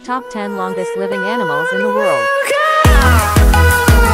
Top 10 Longest Living Animals in the World.